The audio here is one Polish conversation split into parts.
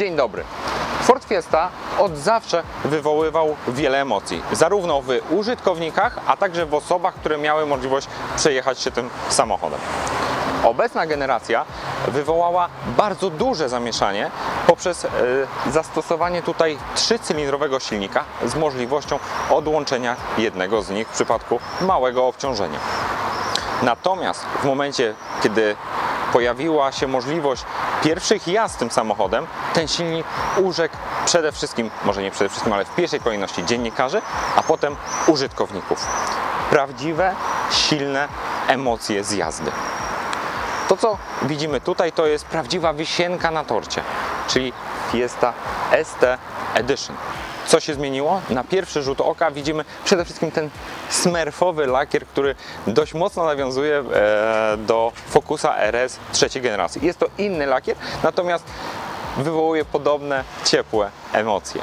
Dzień dobry. Ford Fiesta od zawsze wywoływał wiele emocji, zarówno w użytkownikach, a także w osobach, które miały możliwość przejechać się tym samochodem. Obecna generacja wywołała bardzo duże zamieszanie poprzez zastosowanie tutaj trzycylindrowego silnika z możliwością odłączenia jednego z nich w przypadku małego obciążenia. Natomiast w momencie, kiedy pojawiła się możliwość pierwszych jazd tym samochodem, ten silnik urzekł przede wszystkim, może nie przede wszystkim, ale w pierwszej kolejności dziennikarzy, a potem użytkowników. Prawdziwe, silne emocje z jazdy. To, co widzimy tutaj, to jest prawdziwa wisienka na torcie, czyli Fiesta ST Edition. Co się zmieniło? Na pierwszy rzut oka widzimy przede wszystkim ten smerfowy lakier, który dość mocno nawiązuje do Focusa RS trzeciej generacji. Jest to inny lakier, natomiast wywołuje podobne ciepłe emocje.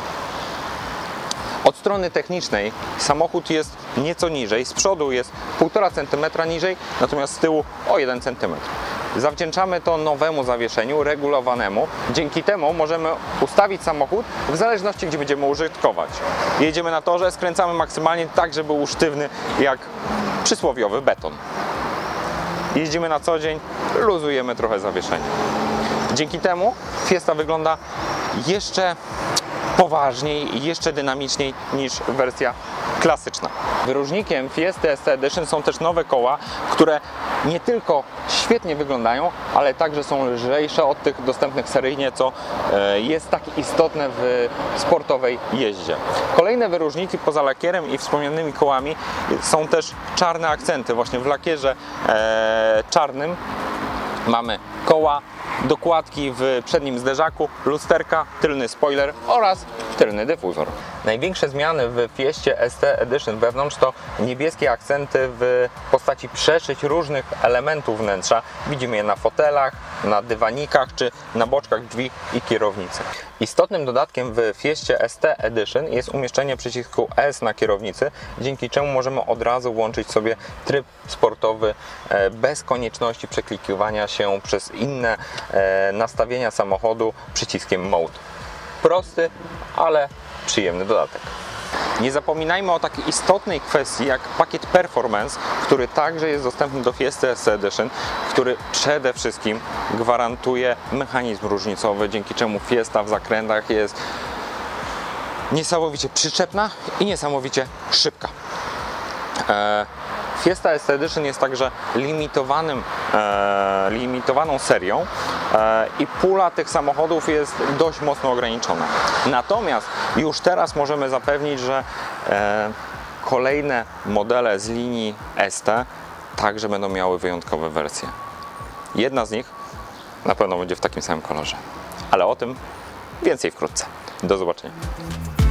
Od strony technicznej samochód jest nieco niżej, z przodu jest 1,5 cm niżej, natomiast z tyłu o 1 cm. Zawdzięczamy to nowemu zawieszeniu regulowanemu. Dzięki temu możemy ustawić samochód w zależności, gdzie będziemy użytkować. Jedziemy na torze, skręcamy maksymalnie tak, żeby był sztywny jak przysłowiowy beton. Jeździmy na co dzień, luzujemy trochę zawieszenie. Dzięki temu Fiesta wygląda jeszcze poważniej i jeszcze dynamiczniej niż wersja klasyczna. Wyróżnikiem Fiesty ST Edition są też nowe koła, które nie tylko świetnie wyglądają, ale także są lżejsze od tych dostępnych seryjnie, co jest tak istotne w sportowej jeździe. Kolejne wyróżniki poza lakierem i wspomnianymi kołami są też czarne akcenty. Właśnie w lakierze czarnym mamy koła, dokładki w przednim zderzaku, lusterka, tylny spoiler oraz tylny dyfuzor. Największe zmiany w Fieście ST Edition wewnątrz to niebieskie akcenty w postaci przeszyć różnych elementów wnętrza. Widzimy je na fotelach, na dywanikach czy na boczkach drzwi i kierownicy. Istotnym dodatkiem w Fieście ST Edition jest umieszczenie przycisku S na kierownicy, dzięki czemu możemy od razu włączyć sobie tryb sportowy bez konieczności przeklikiwania się przez inne nastawienia samochodu przyciskiem Mode. Prosty, ale przyjemny dodatek. Nie zapominajmy o takiej istotnej kwestii jak pakiet Performance, który także jest dostępny do Fiesty ST Edition, który przede wszystkim gwarantuje mechanizm różnicowy, dzięki czemu Fiesta w zakrętach jest niesamowicie przyczepna i niesamowicie szybka. Fiesta ST Edition jest także limitowaną serią i pula tych samochodów jest dość mocno ograniczona. Natomiast już teraz możemy zapewnić, że kolejne modele z linii ST także będą miały wyjątkowe wersje. Jedna z nich na pewno będzie w takim samym kolorze, ale o tym więcej wkrótce. Do zobaczenia.